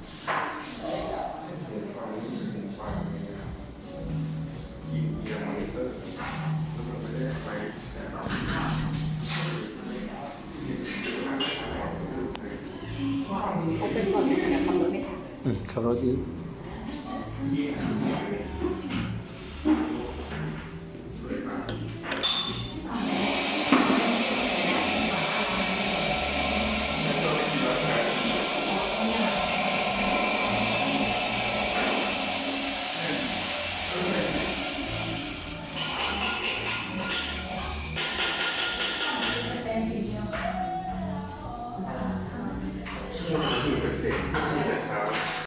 เขาเป็นก่อนเป็นแต่ขับรถไม่ทันขับรถดี